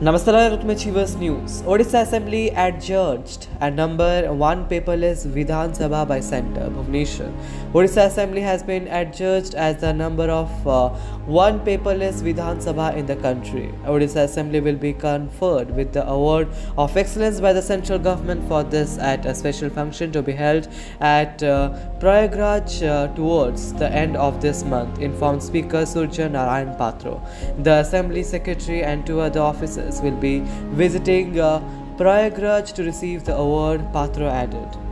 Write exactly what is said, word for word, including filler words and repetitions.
Namaste, welcome to Achievers News. Odisha Assembly adjudged at number one paperless Vidhan Sabha by Centre, Bhubaneswar. Odisha Assembly has been adjudged as the number of uh, one paperless Vidhan Sabha in the country. Odisha Assembly will be conferred with the Award of Excellence by the central government for this at a special function to be held at uh, Prayagraj uh, towards the end of this month, informed Speaker Surya Narayan Patro. The Assembly Secretary and two other officers will be visiting uh, Prayagraj to receive the award, Patro added.